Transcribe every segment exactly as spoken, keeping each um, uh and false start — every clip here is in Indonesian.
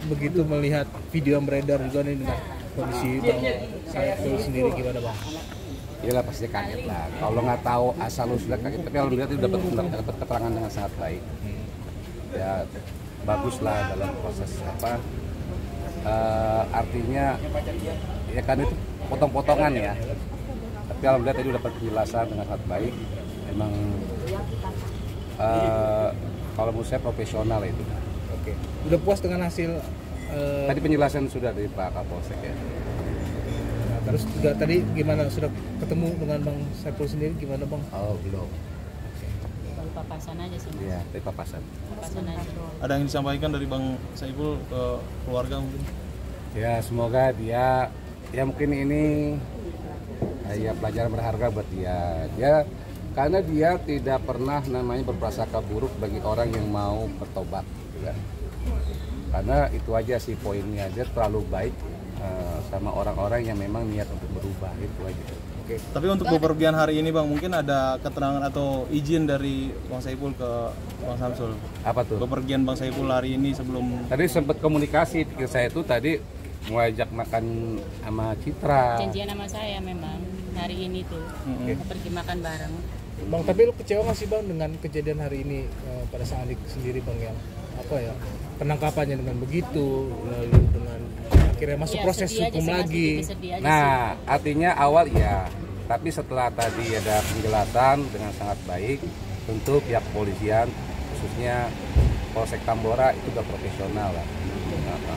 begitu melihat video yang beredar juga nih dengan kondisi Bang Saiful sendiri, gimana Bang? Iyalah pasti kaget lah. Kalau nggak tahu asal usulnya kaget. Tapi kalau lihat itu dapat dapat keterangan dengan sangat baik. Ya bagus lah dalam proses apa. Uh, artinya ya kan itu potong-potongan ya. Tapi alhamdulillah tadi dapat penjelasan dengan sangat baik. Memang uh, kalau menurut saya profesional itu. Oke. Udah puas dengan hasil? Uh... Tadi penjelasan sudah dari Pak Kapolsek ya. Nah, terus juga tadi gimana, sudah ketemu dengan Bang Saiful sendiri gimana Bang? Oh belum. Baru papasan aja sih. Iya, dari papasan. Papasan aja. Ada yang disampaikan dari Bang Saiful ke keluarga mungkin? Ya semoga dia, ya mungkin ini ya pelajaran berharga buat dia. Dia karena dia tidak pernah namanya berprasangka buruk bagi orang yang mau bertobat. Ya. Karena itu aja sih poinnya, dia terlalu baik uh, sama orang-orang yang memang niat untuk berubah, itu aja. Oke. Tapi untuk bepergian hari ini Bang, mungkin ada keterangan atau izin dari Bang Saiful ke Bang Samsul? Apa tuh? Bepergian Bang Saiful hari ini sebelum... Tadi sempat komunikasi, pikir saya itu tadi mau ajak makan sama Citra. Janjian sama saya memang hari ini tuh, mm-hmm. pergi makan bareng. Bang, tapi lu kecewa nggak sih Bang dengan kejadian hari ini eh, pada sang adik sendiri Bang, yang apa ya, penangkapannya dengan begitu, lalu dengan akhirnya masuk ya, proses hukum aja, lagi. Nah, sih. Artinya awal ya, tapi setelah tadi ada penjelasan dengan sangat baik, tentu pihak kepolisian khususnya Polsek Tambora itu udah profesional lah. Nah,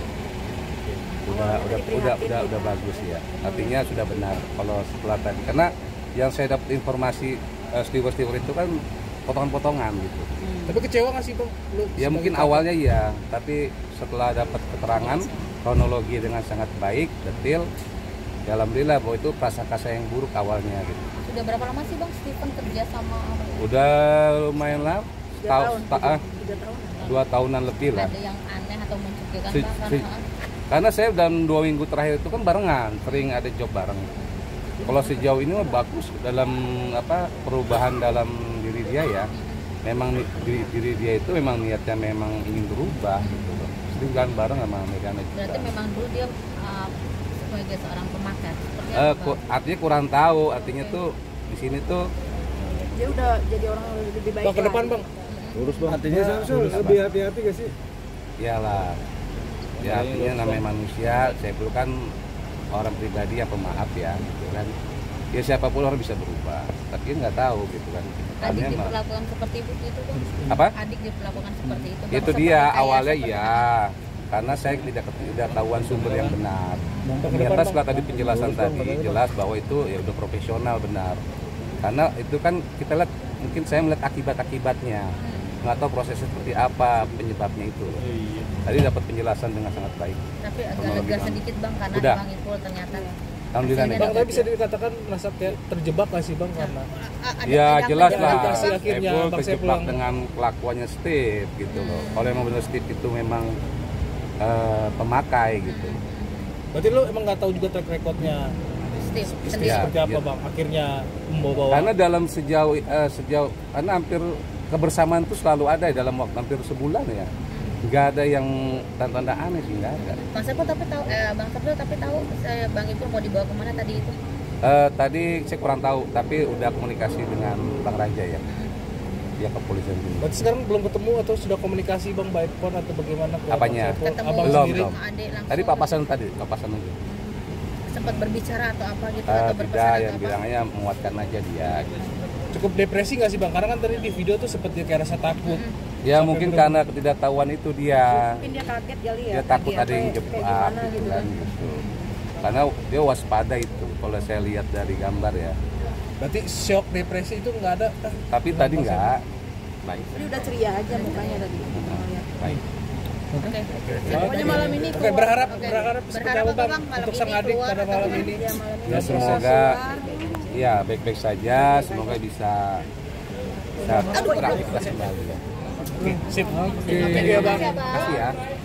udah udah udah udah udah bagus ya. Artinya sudah benar kalau setelah tadi, karena yang saya dapat informasi uh, steward-steward itu kan potongan-potongan gitu. Hmm. Tapi kecewa nggak sih Bang? Lu ya mungkin apa? Awalnya iya, tapi setelah dapat keterangan kronologi dengan sangat baik, detail, ya alhamdulillah bahwa itu prasangka saya yang buruk awalnya gitu. Sudah berapa lama sih Bang Stephen kerja sama? Udah lumayan lah, tahun, ta ah, dua tahunan lebih lah. Ada yang aneh atau mencurigakan si, Bang? Si, karena saya dalam dua minggu terakhir itu kan barengan, sering ada job bareng. Kalau sejauh ini mah bagus dalam apa perubahan dalam diri dia ya. Memang diri, diri dia itu memang niatnya memang ingin berubah gitu loh. Sering kan bareng sama Megan juga. Berarti memang dulu dia uh, sebagai seorang pemakai. Uh, ku, artinya kurang tahu, artinya okay. tuh di sini tuh dia udah jadi orang lebih baik. Bang, ke depan Bang. Lurus Bang. Artinya ya, lebih hati-hati gak sih? Iyalah. Ya artinya namanya manusia, saya perlu kan orang pribadi yang pemaaf ya, gitu kan. Ya siapapun orang bisa berubah, tapi nggak tahu gitu kan. Adik diperlakukan seperti itu, itu kan? Apa? Adik diperlakukan seperti itu. Itu dia awalnya ya, karena saya tidak tidak tahuan sumber yang benar. Ternyata setelah tadi penjelasan tadi jelas bahwa itu ya udah profesional benar. Karena itu kan kita lihat, mungkin saya melihat akibat-akibatnya. Nggak tahu prosesnya seperti apa penyebabnya itu. Tadi dapat penjelasan dengan sangat baik. Tapi agak lega sedikit Bang karena udah. Bang Ipul ternyata. Alhamdulillah nih. Bang, tapi bisa dikatakan merasa kayak terjebak nggak sih Bang karena? Ya jelas lah. Akhirnya Ipul terjebak dengan kelakuannya Steve gitu loh. Hmm. Kalau emang benar Steve itu memang uh, pemakai gitu. Berarti lo emang nggak tahu juga track recordnya Steve, Steve ya, seperti apa ya. Bang? Akhirnya membawa. Karena dalam sejauh uh, sejauh karena hampir kebersamaan itu selalu ada dalam waktu hampir sebulan ya. Nggak ada yang tanda-tanda aneh sih, nggak ada. Bang Saiful tapi tahu, eh, Bang Saiful tapi tahu saya Bang Ipul mau dibawa kemana tadi itu? Uh, tadi saya kurang tahu, tapi udah komunikasi dengan Bang Raja ya, ya kepolisian dulu. Berarti sekarang belum ketemu atau sudah komunikasi Bang by phone atau bagaimana? Apanya? Ketemu belum, sendiri, belum. Tadi papasan tadi, papasan aja. Sempat berbicara atau apa gitu? Uh, atau tidak, yang bilangnya menguatkan aja dia. Gitu. Cukup depresi nggak sih Bang? Karena kan tadi di video tuh seperti kayak rasa takut. Hmm. Ya mungkin belum. Karena ketidaktahuan itu dia. Mungkin dia kaget kali ya. Dia takut ada yang jebak gitu kan gitu. Karena dia waspada itu kalau saya lihat dari gambar ya. Berarti shock depresi itu nggak ada? Tapi tadi nggak. Baik. Ini udah ceria aja mukanya tadi. Baik. Oke. Okay. Okay. Pokoknya malam ini Oke, okay, berharap okay. berharap seperti apa Bang untuk sang adik pada malam ini? Ya, malam ini ya semoga ya baik-baik saja, semoga bisa bisa beraktivitas kembali ya. Oke, sip. Oke, okay. Bang. Terima kasih ya.